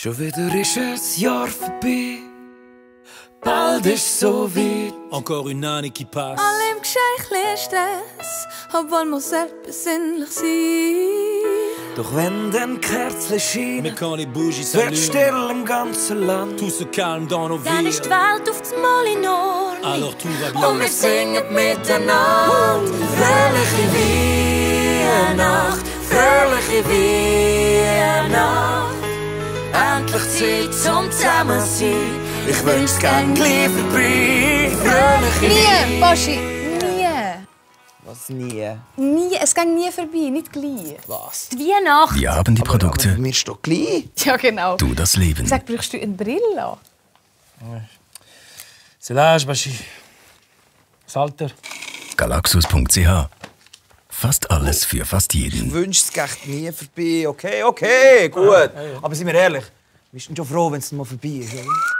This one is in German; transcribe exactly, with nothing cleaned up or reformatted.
Schon wieder ist ein Jahr vorbei, bald ist so weit. Encore une année qui passe. Alle im Geschächtle Stress, obwohl muss er besinnlich sein. Doch wenn dann Kerzen scheinen, Mais quand les bougies wird s'allument, still im ganzen Land. tout se calme dans nos Dann vies. ist die Welt auf das Mal in Ordnung. Alors tout va Und bien. wir singen miteinander. Fröhliche Weihnacht, fröhliche Weihnacht. Endlich Zeit zum Zusammensein. Ich wünsch's gern gleich vorbei. Fröhliche Nie, Baschi, nie. Was nie? Nie, es geht nie vorbei, nicht gleich. Was? Die Weihnacht. Wir haben die Produkte, Aber mir ist doch gleich. Ja, genau. du das Leben. Sag, brauchst du eine Brille? C'est l'âge, Bachi. Das Alter. Galaxus punkt c h. Fast alles für fast Ich jeden. wünsch's echt nie vorbei. Okay, okay, gut. Aber sind wir ehrlich, wir sind schon froh, wenn es mal vorbei ist, oder?